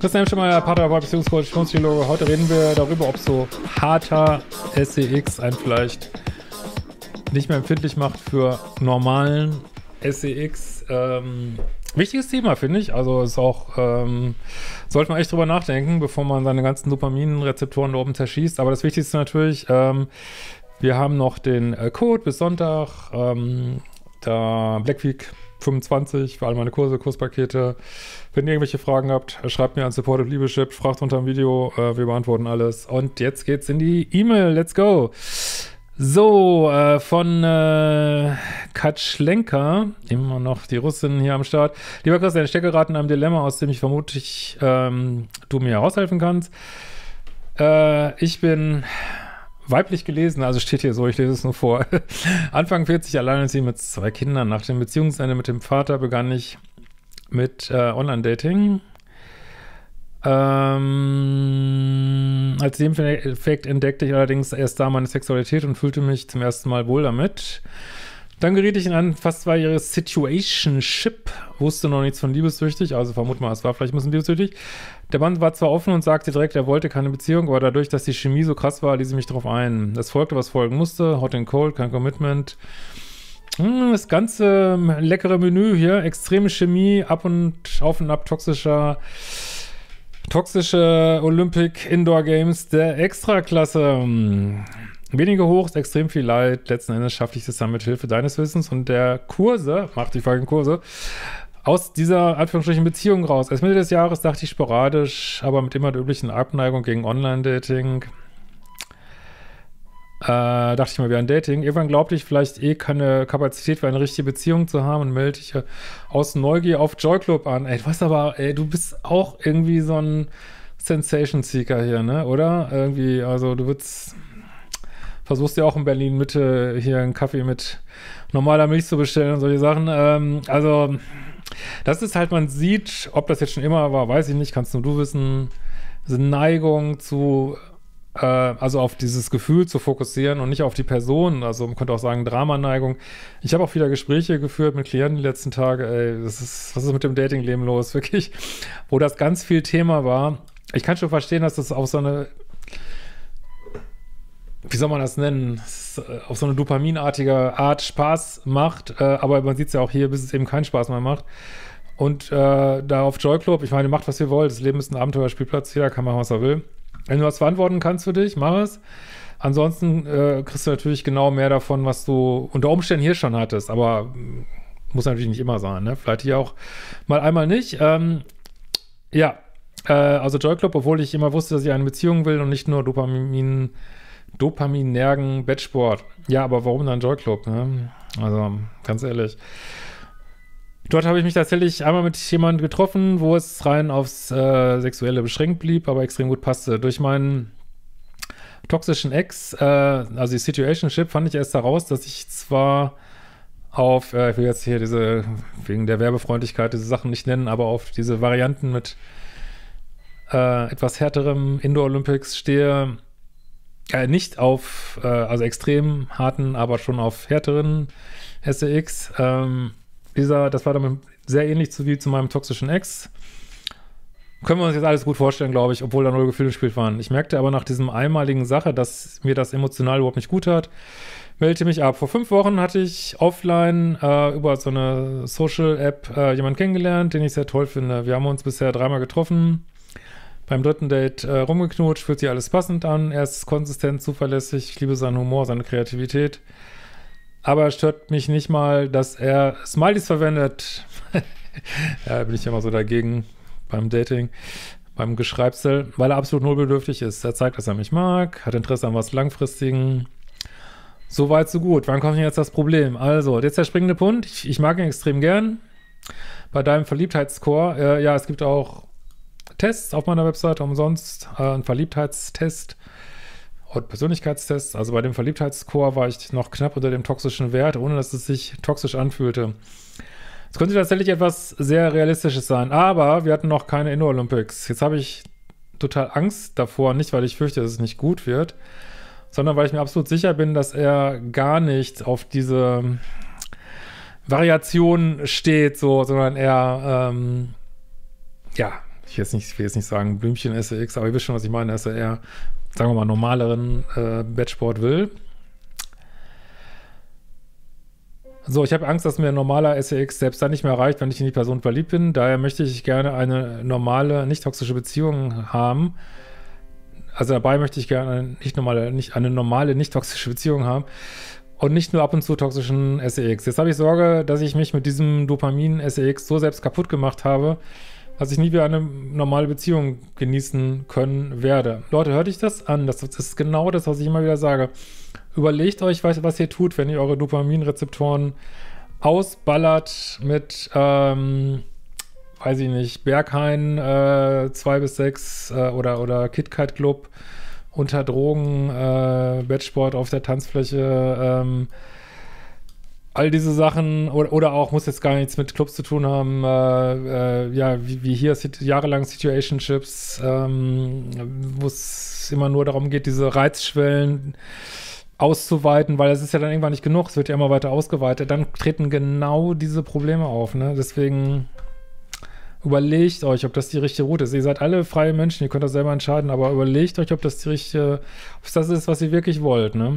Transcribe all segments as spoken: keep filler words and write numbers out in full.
Christian Hemschemeyer, Paartherapeut, Beziehungscoach, Psychologe. Heute reden wir darüber, ob so harter S E X einen vielleicht nicht mehr empfindlich macht für normalen S E X. Ähm, wichtiges Thema, finde ich. Also ist auch, ähm, sollte man echt drüber nachdenken, bevor man seine ganzen Dopaminrezeptoren da oben zerschießt. Aber das Wichtigste natürlich, ähm, wir haben noch den äh, Code bis Sonntag, ähm, da Black Week fünfundzwanzig für alle meine Kurse, Kurspakete. Wenn ihr irgendwelche Fragen habt, schreibt mir an Supportive Leadership, fragt unter dem Video, äh, wir beantworten alles. Und jetzt geht's in die E-Mail, let's go! So, äh, von äh, Katschlenka, immer noch die Russin hier am Start. Lieber Christian, ich stecke gerade in einem Dilemma, aus dem ich vermutlich ähm, du mir heraushelfen kannst. Äh, ich bin weiblich gelesen, also steht hier so, ich lese es nur vor. Anfang vierzig, alleinerziehend mit zwei Kindern. Nach dem Beziehungsende mit dem Vater begann ich mit äh, Online-Dating. Ähm, als Nebeneffekt entdeckte ich allerdings erst da meine Sexualität und fühlte mich zum ersten Mal wohl damit. Dann geriet ich in ein fast zweijähriges Situationship, wusste noch nichts von liebessüchtig, also vermute mal, es war vielleicht ein bisschen liebessüchtig. Der Mann war zwar offen und sagte direkt, er wollte keine Beziehung, aber dadurch, dass die Chemie so krass war, ließ ich mich darauf ein. Es folgte, was folgen musste, Hot and Cold, kein Commitment. Das ganze leckere Menü hier, extreme Chemie, ab und auf und ab toxischer Toxische Olympic Indoor Games der Extraklasse. Wenige Hochs, extrem viel Leid. Letzten Endes schaffte ich das dann mit Hilfe deines Wissens und der Kurse, macht die folgenden Kurse, aus dieser Anführungsstrichen Beziehung raus. Erst Mitte des Jahres dachte ich sporadisch, aber mit immer der üblichen Abneigung gegen Online-Dating. Äh, dachte ich mal wieder an Dating. Irgendwann glaubte ich vielleicht eh keine Kapazität für eine richtige Beziehung zu haben und meldete ich aus Neugier auf Joy Club an. Ey, du hast aber, ey, du bist auch irgendwie so ein Sensation-Seeker hier, ne? Oder? Irgendwie, also du willst, versuchst ja auch in Berlin Mitte hier einen Kaffee mit normaler Milch zu bestellen und solche Sachen. Ähm, also, das ist halt, man sieht, ob das jetzt schon immer war, weiß ich nicht, kannst nur du wissen, diese Neigung zu also auf dieses Gefühl zu fokussieren und nicht auf die Person, also man könnte auch sagen Dramaneigung. Ich habe auch wieder Gespräche geführt mit Klienten die letzten Tage, ey, das ist, was ist mit dem Datingleben los, wirklich, wo das ganz viel Thema war. Ich kann schon verstehen, dass das auf so eine, wie soll man das nennen, auf so eine dopaminartige Art Spaß macht, äh, aber man sieht es ja auch hier, bis es eben keinen Spaß mehr macht. Und äh, da auf Joy Club, ich meine, macht, was ihr wollt, das Leben ist ein Abenteuerspielplatz, jeder kann machen, was er will. Wenn du was verantworten kannst für dich, mach es. Ansonsten äh, kriegst du natürlich genau mehr davon, was du unter Umständen hier schon hattest. Aber muss natürlich nicht immer sein, ne? Vielleicht hier auch mal einmal nicht. Ähm, ja, äh, also Joy Club, obwohl ich immer wusste, dass ich eine Beziehung will und nicht nur Dopamin, Dopaminergen Bettsport. Ja, aber warum dann Joy Club, ne? Also, ganz ehrlich. Dort habe ich mich tatsächlich einmal mit jemandem getroffen, wo es rein aufs äh, Sexuelle beschränkt blieb, aber extrem gut passte. Durch meinen toxischen Ex, äh, also die Situationship, fand ich erst heraus, dass ich zwar auf, äh, ich will jetzt hier diese, wegen der Werbefreundlichkeit diese Sachen nicht nennen, aber auf diese Varianten mit äh, etwas härterem Indoor Olympics stehe, äh, nicht auf, äh, also extrem harten, aber schon auf härteren S E X, ähm, Dieser, das war dann sehr ähnlich zu, wie zu meinem toxischen Ex. Können wir uns jetzt alles gut vorstellen, glaube ich, obwohl da null Gefühle gespielt waren. Ich merkte aber nach diesem einmaligen Sache, dass mir das emotional überhaupt nicht gut hat. Meldete mich ab. Vor fünf Wochen hatte ich offline äh, über so eine Social-App äh, jemanden kennengelernt, den ich sehr toll finde. Wir haben uns bisher dreimal getroffen. Beim dritten Date äh, rumgeknutscht, fühlt sich alles passend an. Er ist konsistent, zuverlässig. Ich liebe seinen Humor, seine Kreativität. Aber es stört mich nicht mal, dass er Smileys verwendet. Ja, bin ich ja immer so dagegen beim Dating, beim Geschreibsel, weil er absolut nullbedürftig ist. Er zeigt, dass er mich mag, hat Interesse an was Langfristigen. So weit, so gut. Wann kommt denn jetzt das Problem? Also, jetzt der springende Punkt. Ich, ich mag ihn extrem gern. Bei deinem Verliebtheitsscore, äh, ja, es gibt auch Tests auf meiner Webseite umsonst, äh, ein Verliebtheitstest. Und Persönlichkeitstests, also bei dem Verliebtheitsscore war ich noch knapp unter dem toxischen Wert, ohne dass es sich toxisch anfühlte. Es könnte tatsächlich etwas sehr Realistisches sein, aber wir hatten noch keine Indoor Olympics. Jetzt habe ich total Angst davor, nicht weil ich fürchte, dass es nicht gut wird, sondern weil ich mir absolut sicher bin, dass er gar nicht auf diese Variation steht, so, sondern er, ähm, ja, ich, jetzt nicht, ich will jetzt nicht sagen Blümchen S E X, aber ihr wisst schon, was ich meine, dass er eher, sagen wir mal, normaleren äh, Bettsport will. So, ich habe Angst, dass mir ein normaler S E X selbst dann nicht mehr reicht, wenn ich in die Person verliebt bin. Daher möchte ich gerne eine normale, nicht toxische Beziehung haben. Also dabei möchte ich gerne eine nicht normale, nicht, eine normale, nicht toxische Beziehung haben. Und nicht nur ab und zu toxischen S E X. Jetzt habe ich Sorge, dass ich mich mit diesem Dopamin-S E X so selbst kaputt gemacht habe, dass ich nie wieder eine normale Beziehung genießen können werde. Leute, hört euch das an? Das, das ist genau das, was ich immer wieder sage. Überlegt euch, was, was ihr tut, wenn ihr eure Dopaminrezeptoren ausballert mit, ähm, weiß ich nicht, Berghain äh, zwei bis sechs äh, oder, oder KitKat Club unter Drogen, äh, Bettsport auf der Tanzfläche, ähm, all diese Sachen, oder, oder auch, muss jetzt gar nichts mit Clubs zu tun haben, äh, äh, ja, wie, wie hier jahrelang Situationships, ähm, wo es immer nur darum geht, diese Reizschwellen auszuweiten, weil es ist ja dann irgendwann nicht genug, es wird ja immer weiter ausgeweitet, dann treten genau diese Probleme auf, ne? Deswegen überlegt euch, ob das die richtige Route ist. Ihr seid alle freie Menschen, ihr könnt das selber entscheiden, aber überlegt euch, ob das die richtige, ob das ist, was ihr wirklich wollt, ne?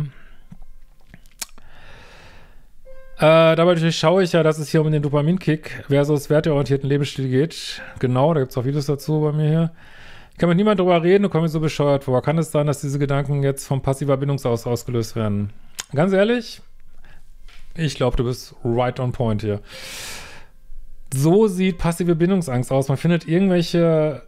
Äh, dabei schaue ich ja, dass es hier um den Dopaminkick versus werteorientierten Lebensstil geht. Genau, da gibt es auch Videos dazu bei mir hier. Ich kann mit niemandem drüber reden und komme mir so bescheuert vor. Kann es sein, dass diese Gedanken jetzt vom passiver Bindungsaus ausgelöst werden? Ganz ehrlich, ich glaube, du bist right on point hier. So sieht passive Bindungsangst aus. Man findet irgendwelche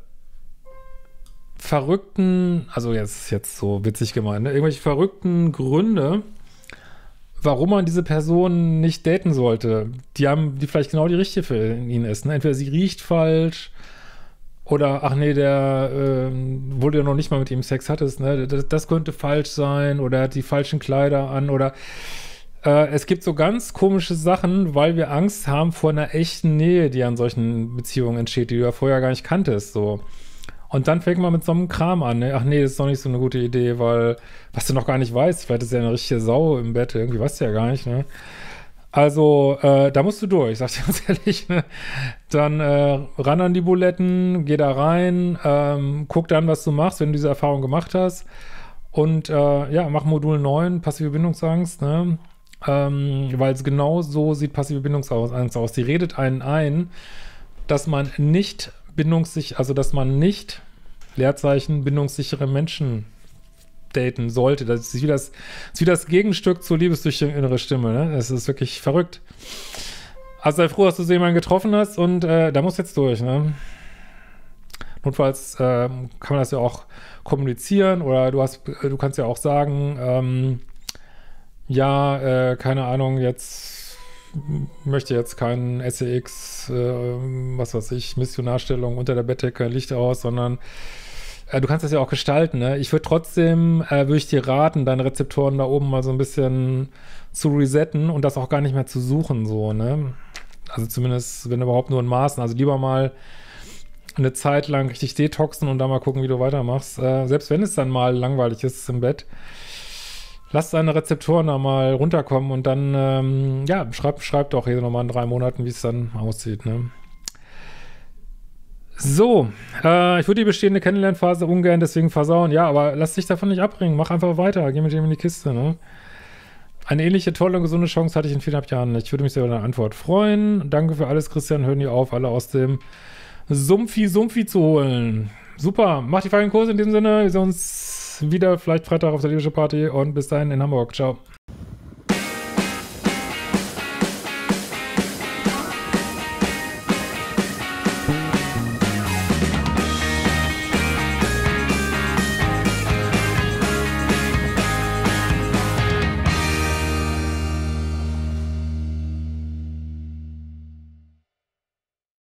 verrückten, also jetzt ist jetzt so witzig gemeint, ne? Irgendwelche verrückten Gründe, warum man diese Person nicht daten sollte. Die haben, die vielleicht genau die richtige für ihn ist. Ne? Entweder sie riecht falsch oder, ach nee, der, äh, wo du ja noch nicht mal mit ihm Sex hattest, ne? Das, das könnte falsch sein oder er hat die falschen Kleider an oder äh, es gibt so ganz komische Sachen, weil wir Angst haben vor einer echten Nähe, die an solchen Beziehungen entsteht, die du ja vorher gar nicht kanntest, so. Und dann fängt man mit so einem Kram an, ne? Ach nee, das ist doch nicht so eine gute Idee, weil, was du noch gar nicht weißt, vielleicht ist ja eine richtige Sau im Bett, irgendwie weißt du ja gar nicht, ne? Also, äh, da musst du durch, sag ich ganz ehrlich, ne? Dann äh, ran an die Buletten, geh da rein, ähm, guck dann, was du machst, wenn du diese Erfahrung gemacht hast. Und äh, ja, mach Modul neun, passive Bindungsangst, ne? Ähm, weil es genau so sieht passive Bindungsangst aus. Die redet einen ein, dass man nicht bindungssicher, also dass man nicht, Leerzeichen, bindungssichere Menschen daten sollte. Das ist wie das, das, ist wie das Gegenstück zur Liebes durch die innere Stimme, ne? Das ist wirklich verrückt. Also sei froh, dass du so jemanden getroffen hast und äh, da muss jetzt durch, ne? Notfalls äh, kann man das ja auch kommunizieren oder du hast, du kannst ja auch sagen, ähm, ja, äh, keine Ahnung, jetzt möchte jetzt kein S E X, äh, was weiß ich, Missionarstellung unter der Bettdecke, Licht aus, sondern äh, du kannst das ja auch gestalten, ne? Ich würde trotzdem, äh, würde ich dir raten, deine Rezeptoren da oben mal so ein bisschen zu resetten und das auch gar nicht mehr zu suchen, so, ne? Also zumindest, wenn überhaupt nur in Maßen, also lieber mal eine Zeit lang richtig detoxen und dann mal gucken, wie du weitermachst. Äh, selbst wenn es dann mal langweilig ist im Bett, lass deine Rezeptoren da mal runterkommen und dann, ähm, ja, schreib, schreib doch hier nochmal in drei Monaten, wie es dann aussieht, ne? So, äh, ich würde die bestehende Kennenlernphase ungern deswegen versauen. Ja, aber lass dich davon nicht abbringen. Mach einfach weiter. Geh mit dem in die Kiste, ne? Eine ähnliche tolle und gesunde Chance hatte ich in viereinhalb Jahren nicht. Ich würde mich sehr über eine Antwort freuen. Danke für alles, Christian. Hören die auf, alle aus dem Sumpfi-Sumpfi zu holen. Super. Mach die feinen Kurse in diesem Sinne. Wir sehen uns wieder vielleicht Freitag auf der Liebische Party und bis dahin in Hamburg. Ciao.